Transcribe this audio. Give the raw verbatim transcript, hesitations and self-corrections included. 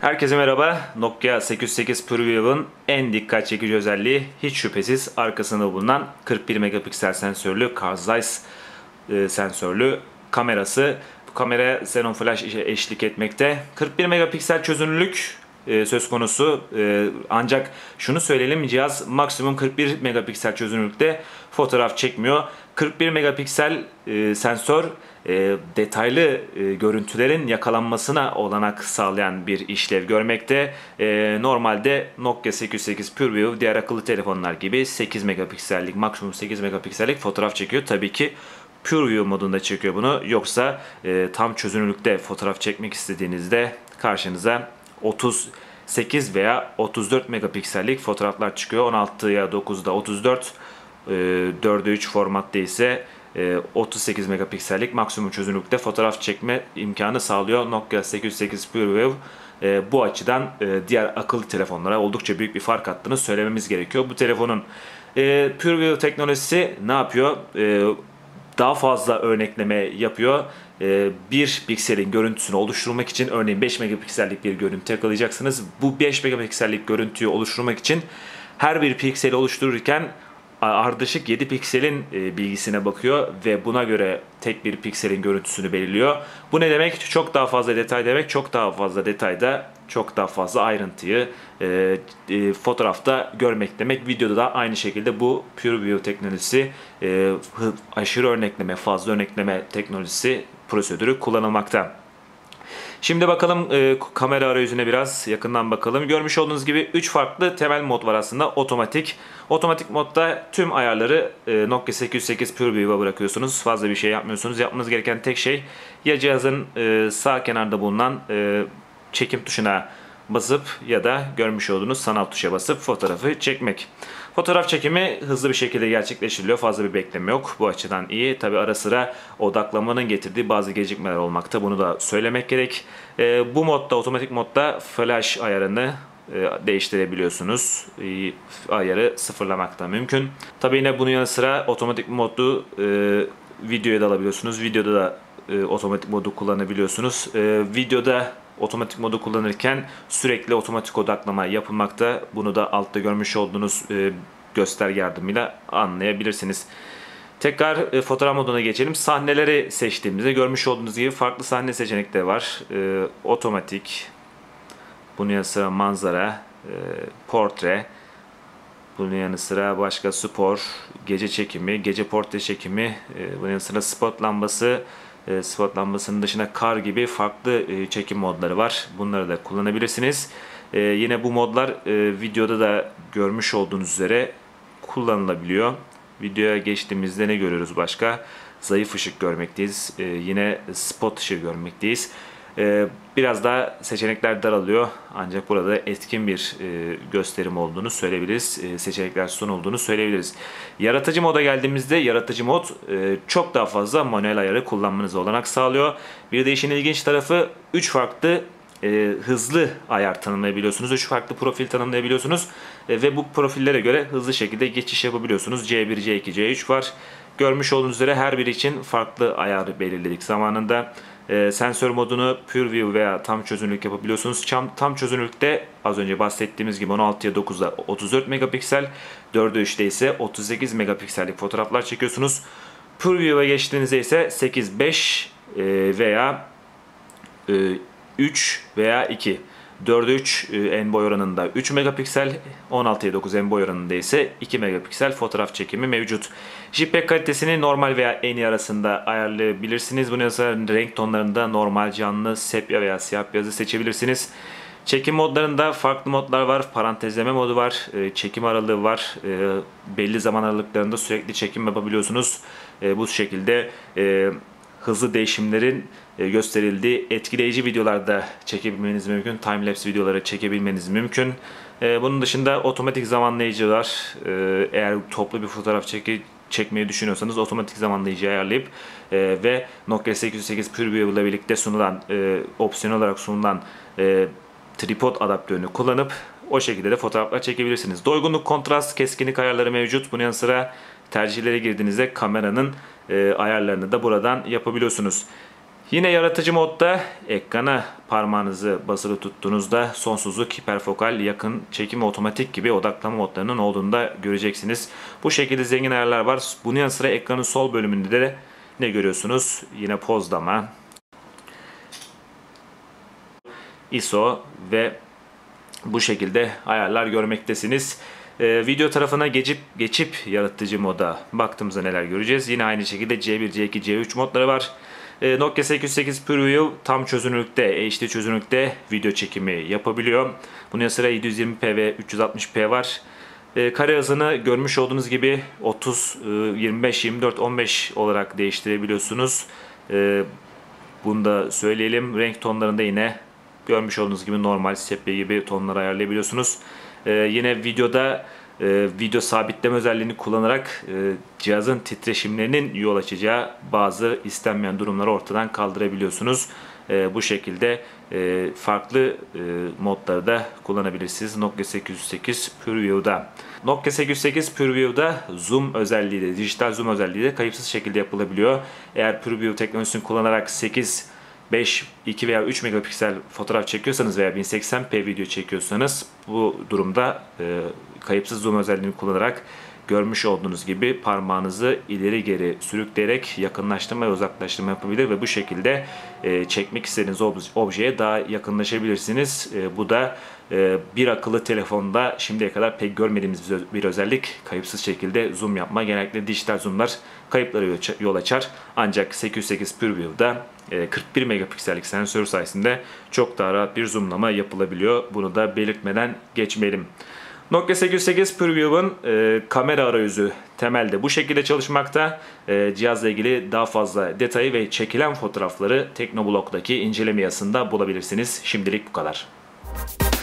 Herkese merhaba. Nokia sekiz yüz sekiz PureView'un en dikkat çekici özelliği hiç şüphesiz arkasında bulunan kırk bir megapiksel sensörlü Carl Zeiss e, sensörlü kamerası. Bu kamera Xenon Flash ile eşlik etmekte. kırk bir megapiksel çözünürlük e, söz konusu. E, ancak şunu söyleyelim, cihaz maksimum kırk bir megapiksel çözünürlükte fotoğraf çekmiyor. kırk bir megapiksel e, sensör e, detaylı e, görüntülerin yakalanmasına olanak sağlayan bir işlev görmekte. E, normalde Nokia sekiz yüz sekiz PureView diğer akıllı telefonlar gibi sekiz megapiksellik, maksimum sekiz megapiksellik fotoğraf çekiyor. Tabii ki PureView modunda çekiyor bunu. Yoksa e, tam çözünürlükte fotoğraf çekmek istediğinizde karşınıza otuz sekiz veya otuz dört megapiksellik fotoğraflar çıkıyor. on altıya dokuzda otuz dört, dörde üç formatta ise otuz sekiz megapiksellik maksimum çözünürlükte fotoğraf çekme imkanı sağlıyor Nokia sekiz yüz sekiz PureView. Bu açıdan diğer akıllı telefonlara oldukça büyük bir fark attığını söylememiz gerekiyor. Bu telefonun PureView teknolojisi ne yapıyor? Daha fazla örnekleme yapıyor. Bir pikselin görüntüsünü oluşturmak için, örneğin beş megapiksellik bir görüntü yakalayacaksınız. Bu beş megapiksellik görüntüyü oluşturmak için her bir pikseli oluştururken ardışık yedi pikselin bilgisine bakıyor ve buna göre tek bir pikselin görüntüsünü belirliyor. Bu ne demek? Çok daha fazla detay demek. Çok daha fazla detayda çok daha fazla ayrıntıyı e, e, fotoğrafta görmek demek. Videoda da aynı şekilde bu PureView teknolojisi, e, aşırı örnekleme, fazla örnekleme teknolojisi prosedürü kullanılmakta. Şimdi bakalım e, kamera arayüzüne biraz yakından bakalım. Görmüş olduğunuz gibi üç farklı temel mod var aslında. Otomatik. Otomatik modda tüm ayarları e, Nokia sekiz yüz sekiz PureView'a bırakıyorsunuz. Fazla bir şey yapmıyorsunuz. Yapmanız gereken tek şey ya cihazın e, sağ kenarda bulunan e, çekim tuşuna basıp ya da görmüş olduğunuz sanal tuşa basıp fotoğrafı çekmek. Fotoğraf çekimi hızlı bir şekilde gerçekleştiriliyor. Fazla bir bekleme yok. Bu açıdan iyi. Tabi ara sıra odaklamanın getirdiği bazı gecikmeler olmakta. Bunu da söylemek gerek. E, bu modda, otomatik modda flash ayarını e, değiştirebiliyorsunuz. E, ayarı sıfırlamak da mümkün. Tabi yine bunun yanı sıra otomatik modu e, videoya da alabiliyorsunuz. Videoda da e, otomatik modu kullanabiliyorsunuz. E, videoda otomatik modu kullanırken sürekli otomatik odaklama yapılmakta. Bunu da altta görmüş olduğunuz e, gösterge yardımıyla anlayabilirsiniz. Tekrar e, fotoğraf moduna geçelim. Sahneleri seçtiğimizde görmüş olduğunuz gibi farklı sahne seçenekleri var. E, otomatik, bunun yanı sıra manzara, e, portre, bunun yanı sıra başka spor, gece çekimi, gece portre çekimi, e, bunun yanı sıra spot lambası, spot lambasının dışında kar gibi farklı çekim modları var. Bunları da kullanabilirsiniz. Yine bu modlar videoda da görmüş olduğunuz üzere kullanılabiliyor. Videoya geçtiğimizde ne görüyoruz başka? Zayıf ışık görmekteyiz. Yine spot ışığı görmekteyiz. Biraz daha seçenekler daralıyor. Ancak burada etkin bir gösterim olduğunu söyleyebiliriz. Seçenekler son olduğunu söyleyebiliriz. Yaratıcı moda geldiğimizde yaratıcı mod çok daha fazla manuel ayarı kullanmanıza olanak sağlıyor. Bir de işin ilginç tarafı üç farklı hızlı ayar tanımlayabiliyorsunuz. üç farklı profil tanımlayabiliyorsunuz. Ve bu profillere göre hızlı şekilde geçiş yapabiliyorsunuz. C bir, C iki, C üç var. Görmüş olduğunuz üzere her biri için farklı ayarı belirledik zamanında. E, sensör modunu PureView veya tam çözünürlük yapabiliyorsunuz. Tam, tam çözünürlükte az önce bahsettiğimiz gibi on altıya dokuzda otuz dört megapiksel, dörde üçte ise otuz sekiz megapiksellik fotoğraflar çekiyorsunuz. PureView'a geçtiğinizde ise sekiz beş e, veya e, üç veya iki. dörde üç en boy oranında üç megapiksel, on altıya dokuz en boy oranında ise iki megapiksel fotoğraf çekimi mevcut. JPEG kalitesini normal veya en iyi arasında ayarlayabilirsiniz. Bunun yanında renk tonlarında normal, canlı, sepya veya siyah beyazı seçebilirsiniz. Çekim modlarında farklı modlar var. Parantezleme modu var. Çekim aralığı var. Belli zaman aralıklarında sürekli çekim yapabiliyorsunuz. Bu şekilde hızlı değişimlerin gösterildiği etkileyici videolarda çekebilmeniz mümkün. Timelapse videoları çekebilmeniz mümkün. Bunun dışında otomatik zamanlayıcılar, eğer toplu bir fotoğraf çeki, çekmeyi düşünüyorsanız otomatik zamanlayıcı ayarlayıp ve Nokia sekiz yüz sekiz PureView ile birlikte sunulan, opsiyon olarak sunulan tripod adaptörünü kullanıp o şekilde de fotoğraflar çekebilirsiniz. Doygunluk, kontrast, keskinlik ayarları mevcut. Bunun yanı sıra tercihlere girdiğinizde kameranın ayarlarını da buradan yapabiliyorsunuz. Yine yaratıcı modda ekrana parmağınızı basılı tuttuğunuzda sonsuzluk, hiperfokal, yakın çekim, otomatik gibi odaklama modlarının olduğunu da göreceksiniz. Bu şekilde zengin ayarlar var. Bunun yanı sıra ekranın sol bölümünde de ne görüyorsunuz? Yine pozlama, I S O ve bu şekilde ayarlar görmektesiniz. Ee, video tarafına geçip geçip yaratıcı moda baktığımızda neler göreceğiz? Yine aynı şekilde C bir, C iki, C üç modları var. Ee, Nokia sekiz yüz sekiz PureView tam çözünürlükte, H D çözünürlükte video çekimi yapabiliyor. Bunun yanı sıra yedi yüz yirmi p ve üç yüz altmış p var. Ee, kare hızını görmüş olduğunuz gibi otuz, yirmi beş, yirmi dört, on beş olarak değiştirebiliyorsunuz. Ee, bunu da söyleyelim. Renk tonlarında yine görmüş olduğunuz gibi normal, sepya gibi tonları ayarlayabiliyorsunuz. Ee, yine videoda e, video sabitleme özelliğini kullanarak e, cihazın titreşimlerinin yol açacağı bazı istenmeyen durumları ortadan kaldırabiliyorsunuz. E, bu şekilde e, farklı e, modları da kullanabilirsiniz Nokia sekiz yüz sekiz PureView'da. Nokia sekiz yüz sekiz PureView'da zoom özelliği de, dijital zoom özelliği de kayıpsız şekilde yapılabiliyor. Eğer PureView teknolojisini kullanarak sekiz, beş, iki veya üç megapiksel fotoğraf çekiyorsanız veya bin seksen p video çekiyorsanız bu durumda e, kayıpsız zoom özelliğini kullanarak görmüş olduğunuz gibi parmağınızı ileri geri sürükleyerek yakınlaştırma ve uzaklaştırma yapabilir ve bu şekilde e, çekmek istediğiniz objeye daha yakınlaşabilirsiniz. E, bu da e, bir akıllı telefonda şimdiye kadar pek görmediğimiz bir özellik. Kayıpsız şekilde zoom yapma. Genellikle dijital zoomlar kayıplara yol açar. Ancak sekiz yüz sekiz PureView'da e, kırk bir megapiksellik sensör sayesinde çok daha rahat bir zoomlama yapılabiliyor. Bunu da belirtmeden geçmeyelim. Nokia sekiz yüz sekiz PureView'ın e, kamera arayüzü temelde bu şekilde çalışmakta. E, cihazla ilgili daha fazla detayı ve çekilen fotoğrafları Teknoblog'daki inceleme yazısında bulabilirsiniz. Şimdilik bu kadar.